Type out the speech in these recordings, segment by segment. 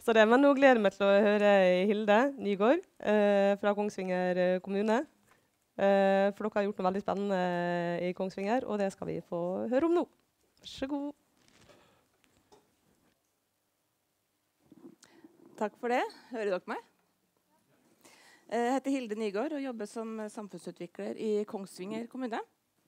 Så det, men nå gleder jeg meg til å høre Hilde Nygård fra Kongsvinger kommune. For dere har gjort noe veldig spennende i Kongsvinger, og det skal vi få høre om nå. Vær så god. Takk for det. Hører dere meg? Jeg heter Hilde Nygård og jobber som samfunnsutvikler i Kongsvinger kommune.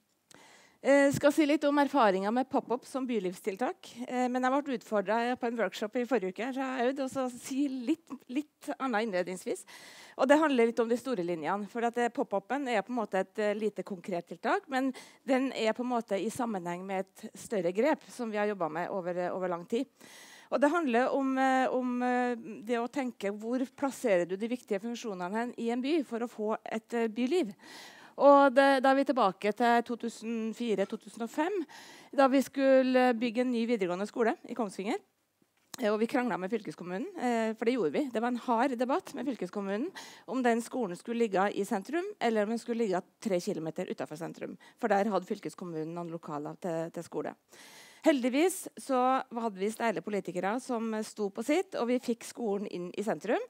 Jeg skal si litt om erfaringer med pop-up som bylivstiltak. Men jeg ble utfordret på en workshop i forrige uke. Så jeg vil også si litt annet innledningsvis. Og det handler litt om de store linjene. For at pop-upen er på en måte et lite konkret tiltak, men den er på en måte i sammenheng med et større grep som vi har jobbet med over lang tid. Og det handler om det å tenke hvor plasserer du de viktige funksjonene hen i en by for å få et byliv. Og da er vi tilbake til 2004-2005, da vi skulle bygge en ny videregående skole i Kongsvinger. Og vi kranglet med fylkeskommunen, for det gjorde vi. Det var en hard debatt med fylkeskommunen om den skolen skulle ligge i sentrum, eller om den skulle ligge 3 kilometer utenfor sentrum. For der hadde fylkeskommunen noen lokaler til skole. Heldigvis så hadde vi steile politikere som sto på sitt, og vi fikk skolen inn i sentrum.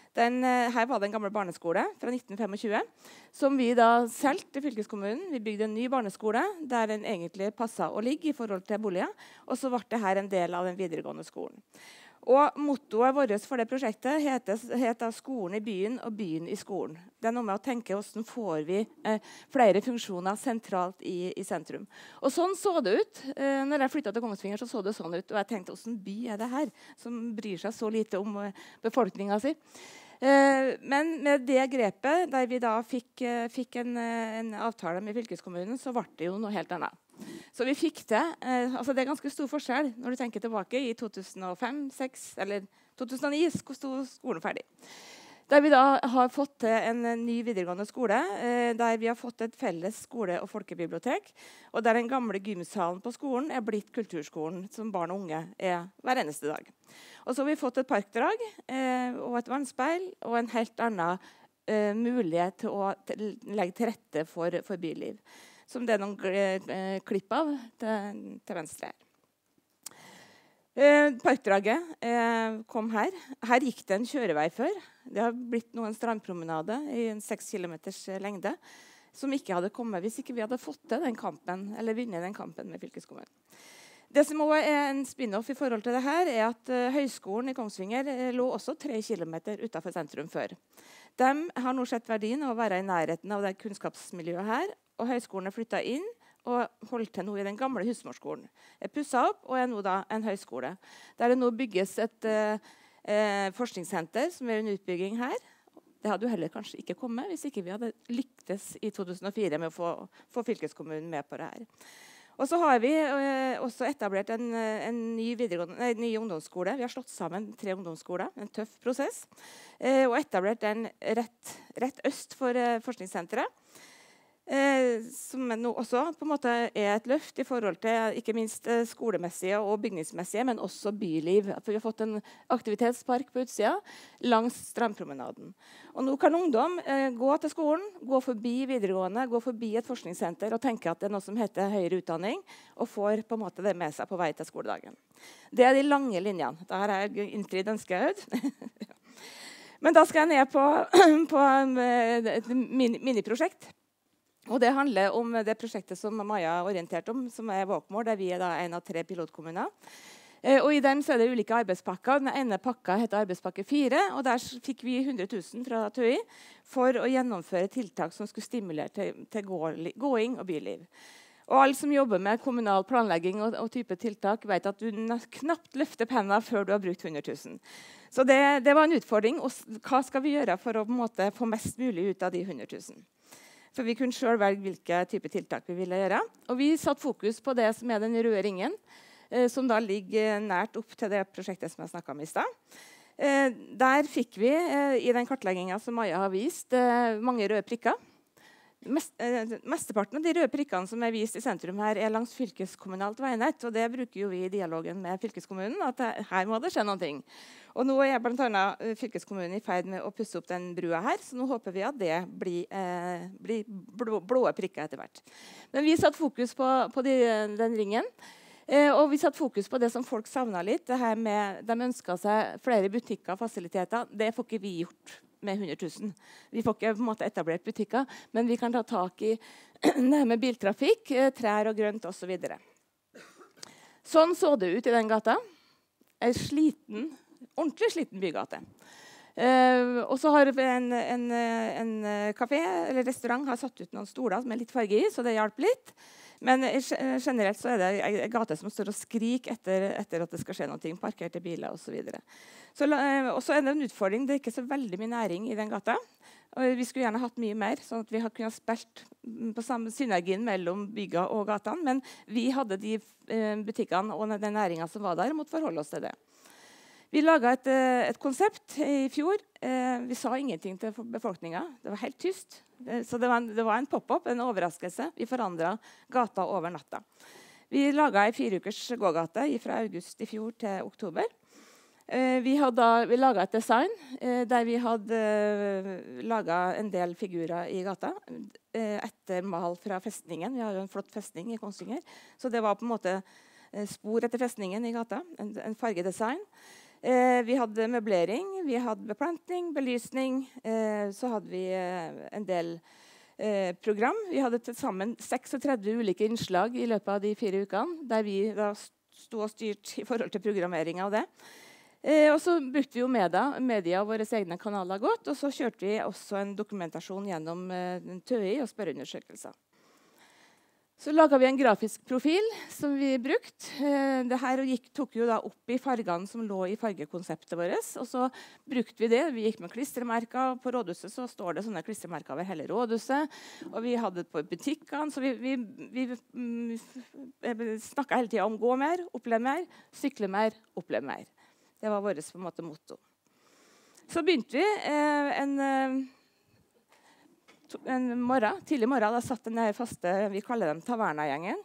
Her var det en gammel barneskole fra 1925, som vi da solgte til fylkeskommunen. Vi bygde en ny barneskole der den egentlig passet å ligge i forhold til boliger. Og så ble det her en del av den videregående skolen. Og mottoet vårt for det prosjektet heter «Skolen i byen og byen i skolen». Det er noe med å tenke hvordan får vi flere funksjoner sentralt i sentrum. Og sånn så det ut. Når jeg flyttet til Kongsvinger, så det sånn ut. Og jeg tenkte, hvordan by er det her, som bryr seg så lite om befolkningen sin? Men med det grepet, der vi da fikk en avtale med fylkeskommunen, så ble det jo noe helt annet. Så vi fikk det. Altså det er ganske stor forskjell når du tenker tilbake i 2005-2006, eller 2009 sto skolen ferdig. Der vi da har fått til en ny videregående skole, der vi har fått et felles skole- og folkebibliotek, og der den gamle gymsalen på skolen er blitt kulturskolen, som barn og unge er hver eneste dag. Og så har vi fått et parkdrag og et vannspeil og en helt annen mulighet til å legge til rette for byliv. Som det er noen klipp av til venstre her. Parkdraget kom her. Her gikk det en kjørevei før. Det har blitt noen strandpromenade i en 6 kilometers lengde som ikke hadde kommet hvis ikke vi hadde fått til den kampen, eller vunnet den kampen med fylkeskommunen. Det som også er en spin-off i forhold til det her, er at Høgskolen i Kongsvinger lå også 3 kilometer utenfor sentrum før. De har nå sett verdien av å være i nærheten av det kunnskapsmiljøet her, og Høgskolen er flyttet inn og holdt til nå i den gamle husmorskolen. Er pusset opp og er nå da en høyskole. Der det nå bygges et forskningssenter som er en utbygging her. Det hadde jo heller kanskje ikke kommet hvis ikke vi hadde lyktes i 2004 med å få fylkeskommunen med på det her. Og så har vi også etablert en ny ungdomsskole. Vi har slått sammen 3 ungdomsskoler, en tøff prosess. Og etablert den rett øst for forskningssenteret. Som nå også på en måte er et løft i forhold til ikke minst skolemessige og bygningsmessige, men også byliv. For vi har fått en aktivitetspark på utsida langs strandpromenaden. Og nå kan ungdom gå til skolen, gå forbi videregående, gå forbi et forskningssenter og tenke at det er noe som heter høyere utdanning, og får på en måte det med seg på vei til skoledagen. Det er de lange linjene. Da har jeg innfridd ønsket. Men da skal jeg ned på et miniprosjekt. Og det handler om det prosjektet som Maja har orientert om, som er Walkmore, der vi er da en av 3 pilotkommuner. Og i den så er det ulike arbeidspakker. Den ene pakka heter arbeidspakke 4, og der fikk vi 100 000 fra TØI for å gjennomføre tiltak som skulle stimulere til gåing og byliv. Og alle som jobber med kommunal planlegging og type tiltak vet at du knapt løfter penna før du har brukt 100 000. Så det var en utfordring. Og hva skal vi gjøre for å på en måte få mest mulig ut av de 100 000? For vi kunne selv velge hvilke type tiltak vi ville gjøre. Og vi satte fokus på det som er den røde ringen, som da ligger nært opp til det prosjektet som jeg snakket om i sted. Der fikk vi i den kartleggingen som Maja har vist, mange røde prikker. Mesteparten av de røde prikkene som er vist i sentrum her, er langs fylkeskommunalt veinett, og det bruker jo vi i dialogen med fylkeskommunen, at her må det skje noen ting. Og nå er blant annet fylkeskommunen i ferd med å pusse opp den brua her, så nå håper vi at det blir blå prikker etter hvert. Men vi satt fokus på den ringen. Og vi satte fokus på det som folk savnet litt. Det her med, de ønsket seg flere butikker og fasiliteter. Det får ikke vi gjort med 100 000. Vi får ikke på en måte etablert butikker, men vi kan ta tak i det med biltrafikk, trær og grønt osv. Sånn så det ut i den gata. En ordentlig sliten bygate. Og så har en kafé eller restaurant har satt ut noen stoler med litt farge i, så det hjalp litt. Men generelt så det en gate som står og skriker etter at det skal skje noe, parkerte biler osv. Og så det en utfordring. Det ikke så veldig mye næring i den gata. Og vi skulle gjerne hatt mye mer, sånn at vi kunne spilt på samme synergien mellom bygga og gatene. Men vi hadde de butikkene og den næringa som var der, og måtte forholde oss til det. Vi laget et konsept i fjor. Vi sa ingenting til befolkninga. Det var helt tyst. Så det var en pop-up, en overraskelse. Vi forandret gata over natta. Vi laget en 4 ukers gågate fra august i fjor til oktober. Vi laget et design der vi hadde laget en del figurer i gata etter mal fra festningen. Vi har jo en flott festning i Kongsvinger. Så det var på en måte spor etter festningen i gata. En fargedesign. Vi hadde møblering, vi hadde beplantning, belysning. Så hadde vi en del program. Vi hadde til sammen 36 ulike innslag i løpet av de 4 ukene, der vi da stod og styrt i forhold til programmering av det. Og så brukte vi jo media og våre egne kanaler godt, og så kjørte vi også en dokumentasjon gjennom TØI og spørreundersøkelser. Så laget vi en grafisk profil som vi brukte. Dette tok jo da opp i fargene som lå i fargekonseptet vårt. Og så brukte vi det. Vi gikk med klistremerker. På rådhuset så står det sånne klistremerker over hele rådhuset. Og vi hadde det på butikkene. Så vi snakket hele tiden om gå mer, oppleve mer, sykle mer, oppleve mer. Det var vårt på en måte motto. Så begynte vi tidlig morgen, da satt den faste, vi kaller dem Taverna-gjengen.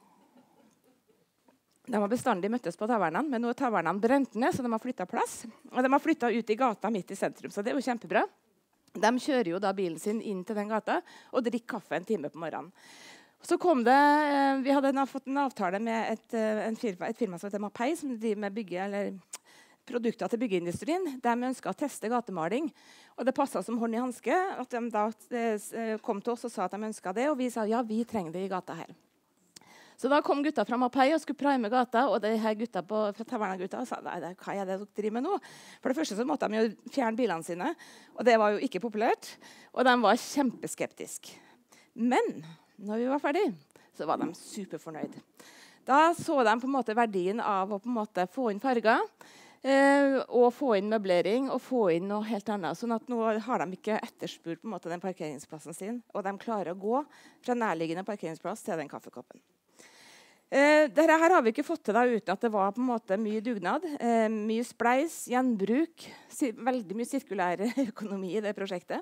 De har bestandig møttes på tavernene, men nå tavernene brent ned, så de har flyttet plass. Og de har flyttet ut i gata midt i sentrum, så det er jo kjempebra. De kjører jo da bilen sin inn til den gata og drikker kaffe en time på morgenen. Så kom det, vi hadde fått en avtale med et firma som heter Mapei, som driver med produkter til byggeindustrien. De ønsket å teste gatemaling. Og det passet som hånd i hanske at de da kom til oss og sa at de ønsket det. Og vi sa ja, vi trenger det i gata her. Så da kom gutta fra Mapei og skulle prime gata. Og de her gutta fra Taverna-gutta sa nei, hva er det dere driver med nå? For det første så måtte de jo fjerne bilene sine. Og det var jo ikke populært. Og de var kjempeskeptiske. Men når vi var ferdig, så var de superfornøyde. Da så de på en måte verdien av å på en måte få inn farger. Og få inn møblering og få inn noe helt annet. Sånn at nå har de ikke etterspurt på en måte den parkeringsplassen sin, og de klarer å gå fra nærliggende parkeringsplass til den kaffekoppen. Dette her har vi ikke fått til da, uten at det var på en måte mye dugnad, mye spleis, gjenbruk, veldig mye sirkulær økonomi i det prosjektet.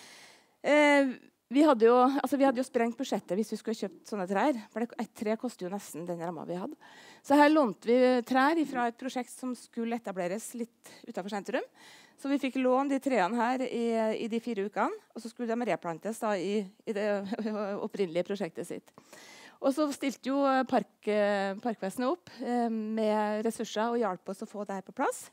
Vi hadde jo sprengt budsjettet hvis vi skulle kjøpt sånne trær. For et tre koster jo nesten den rammen vi hadde. Så her lånte vi trær fra et prosjekt som skulle etableres litt utenfor sentrum. Så vi fikk låne de trærne her i de 4 ukene. Og så skulle de replantes da i det opprinnelige prosjektet sitt. Og så stilte jo Parkvesenet opp med ressurser og hjalp oss å få det her på plass.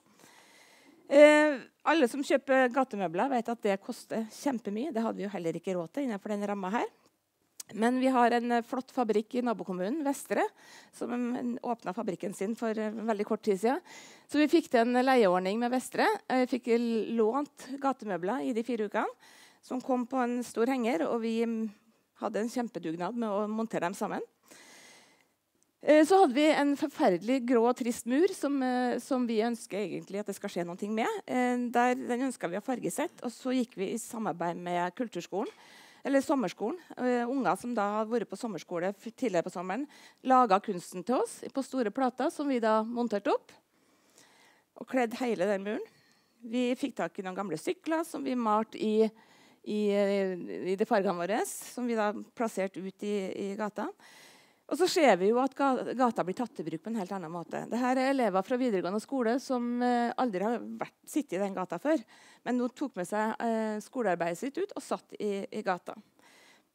Alle som kjøper gatemøbler vet at det koster kjempemye. Det hadde vi jo heller ikke råd til innenfor denne rammen her. Men vi har en flott fabrikk i nabokommunen, Vestre, som åpnet fabrikken sin for veldig kort tid siden. Så vi fikk til en leieordning med Vestre. Vi fikk lånt gatemøbler i de 4 ukene, som kom på en stor henger, og vi hadde en kjempedugnad med å montere dem sammen. Så hadde vi en forferdelig grå og trist mur som vi ønsker egentlig at det skal skje noe med. Den ønsket vi å fargesette, og så gikk vi i samarbeid med kulturskolen, eller sommerskolen. Unger som da hadde vært på sommerskole tidligere på sommeren, laget kunsten til oss på store plater som vi da monterte opp, og kledde hele den muren. Vi fikk tak i noen gamle sykler som vi malte i de fargene våre, som vi da plasserte ut i gata. Og så ser vi jo at gata blir tatt i bruk på en helt annen måte. Dette er elever fra videregående skole som aldri har sittet i den gata før. Men nå tok med seg skolearbeidet sitt ut og satt i gata.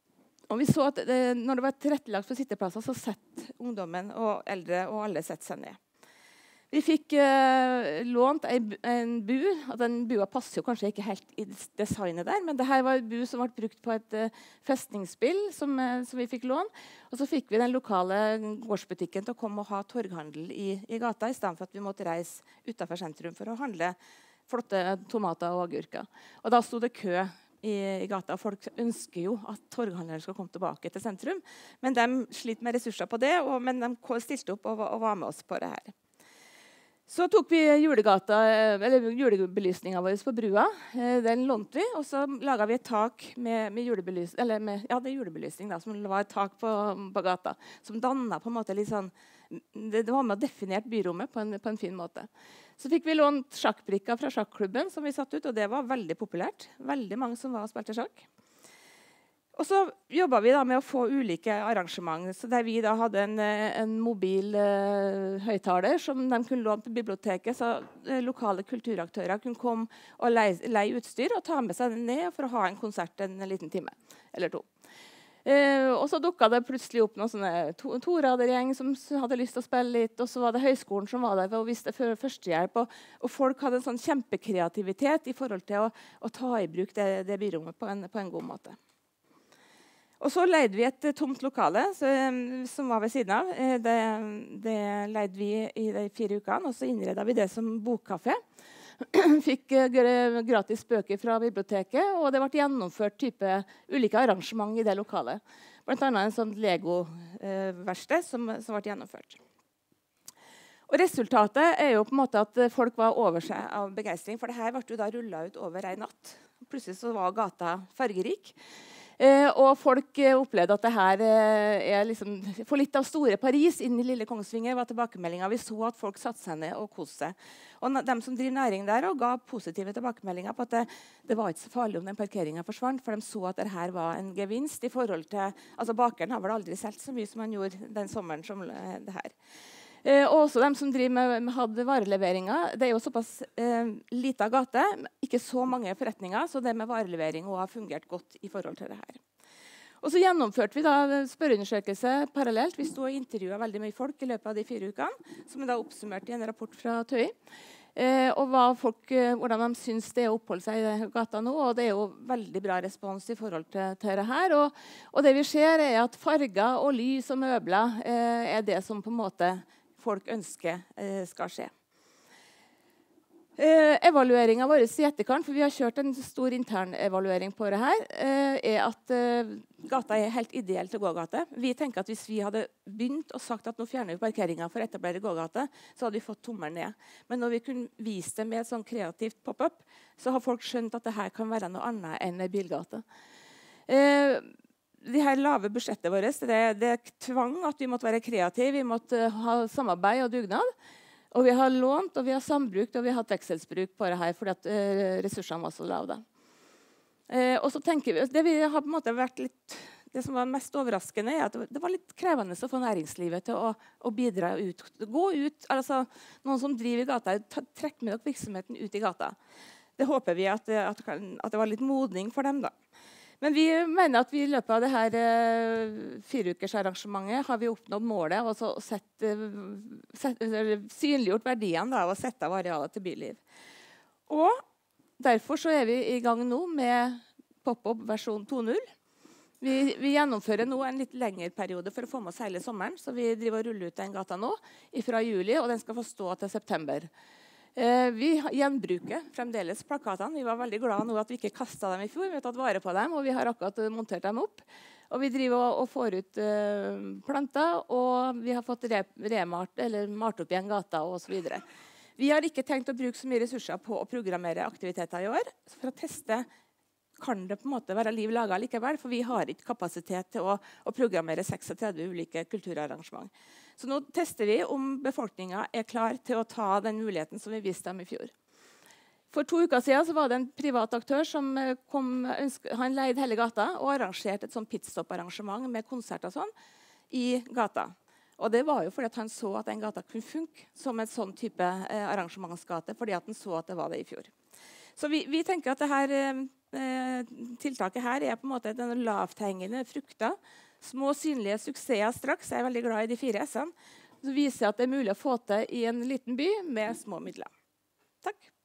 Og vi så at når det var tilrettelagt for sitteplasser, så sett ungdommen og eldre og alle sett seg ned. Vi fikk lånt en bu, og den bua passer jo kanskje ikke helt i designet der, men dette var en bu som ble brukt på et festningsspill som vi fikk lån. Og så fikk vi den lokale gårdsbutikken til å komme og ha torghandel i gata, i stedet for at vi måtte reise utenfor sentrum for å handle flotte tomater og agurker. Og da sto det kø i gata. Folk ønsker jo at torghandlere skal komme tilbake til sentrum, men de sliter med ressurser på det, men de stilte opp og var med oss på det her. Så tok vi julebelysningen vår på brua. Den lånte vi, og så laget vi et tak med julebelysning, det julebelysning da, som var et tak på gata, som dannet på en måte litt sånn, det var med å definere byrommet på en fin måte. Så fikk vi lånt sjakkbrikker fra sjakklubben som vi satt ut, og det var veldig populært. Veldig mange som var og spilte sjakk. Og så jobbet vi da med å få ulike arrangement, så der vi da hadde en mobil høyttaler som de kunne låne til biblioteket, så lokale kulturaktører kunne komme og leie utstyr og ta med seg den ned for å ha en konsert en liten time eller to. Og så dukket det plutselig opp noen sånne toradergjeng som hadde lyst til å spille litt, og så var det høyskolen som var der og viste førstehjelp, og folk hadde en sånn kjempekreativitet i forhold til å ta i bruk det byrommet på en god måte. Og så leide vi et tomt lokale som var ved siden av. Det leide vi i de 4 ukene, og så innredet vi det som bokkafé. Fikk gratis bøker fra biblioteket, og det ble gjennomført type ulike arrangement i det lokalet. Blant annet en sånn Lego-verksted som ble gjennomført. Og resultatet er jo på en måte at folk var over seg av begeistring, for det her ble jo da rullet ut over en natt. Plutselig så var gata fargerik. Og folk opplevde at det her er liksom, for litt av store Paris inn i lille Kongsvinger var tilbakemeldingen. Vi så at folk satte seg ned og koste seg. Og de som driver næring der og ga positive tilbakemeldinger på at det var ikke så farlig om den parkeringen forsvant, for de så at det her var en gevinst i forhold til, altså bakeren har vel aldri solgt så mye som han gjorde den sommeren som det her. Og også de som driver hadde vareleveringer. Det er jo såpass liten gate, ikke så mange forretninger, så det med varelevering har fungert godt i forhold til det her. Og så gjennomførte vi da spørreundersøkelse parallelt. Vi stod og intervjuet veldig mye folk i løpet av de 4 ukene, som er da oppsummert i en rapport fra TØI. Og hvordan de synes det å oppholde seg i gata nå, og det er jo veldig bra respons i forhold til det her. Og det vi ser er at farger og lys og møbler er det som på en måte folk ønsker skal skje. Evalueringen vår i etterkant, for vi har kjørt en stor intern evaluering på det her, er at gata er helt ideell til gågate. Vi tenker at hvis vi hadde begynt og sagt at nå fjerner vi parkeringen for å etablere gågate, så hadde vi fått tommelen ned. Men når vi kunne vise det med et sånn kreativt pop-up, så har folk skjønt at det her kan være noe annet enn en bilgate. De her lave budsjettet vårt, det tvang at vi måtte være kreative, vi måtte ha samarbeid og dugnad. Og vi har lånt, og vi har sambrukt, og vi har hatt vekselsbruk på det her, fordi at ressursene var så lave. Og så tenker vi, det vi har på en måte vært litt, det som var mest overraskende, er at det var litt krevende å få næringslivet til å bidra ut. Gå ut, altså noen som driver i gata, trekk med dere virksomheten ut i gata. Det håper vi at det var litt modning for dem da. Men vi mener at vi i løpet av det her 4-ukersarrangementet har vi oppnådd målet og synliggjort verdiene da, og sett av arealet til byliv. Og derfor så er vi i gang nå med pop-up versjon 2.0. Vi gjennomfører nå en litt lengre periode for å få med oss hele sommeren, så vi driver og ruller ut den gata nå fra juli, og den skal få stå til september. Vi gjenbruker fremdeles plakatene. Vi var veldig glade nå at vi ikke kastet dem i fjor. Vi har tatt vare på dem, og vi har akkurat montert dem opp. Og vi driver og får ut planter, og vi har fått malt opp igjen gata og så videre. Vi har ikke tenkt å bruke så mye ressurser på å programmere aktiviteter i år, for å teste kan det på en måte være liv laget likevel, for vi har ikke kapasitet til å programmere 36 ulike kulturarrangement. Så nå tester vi om befolkningen er klar til å ta den muligheten som vi viste dem i fjor. For 2 uker siden så var det en privat aktør som han leide hele gata og arrangerte et sånn pitstop-arrangement med konsert og sånn i gata. Og det var jo fordi at han så at den gata kunne funke som en sånn type arrangementsgate, fordi at han så at det var det i fjor. Så vi tenker at det her tiltaket her er på en måte den lavthengende frukter. Små synlige suksesser straks. Jeg er veldig glad i de 4 S-ene. Så viser at det er mulig å få til i en liten by med små midler. Takk.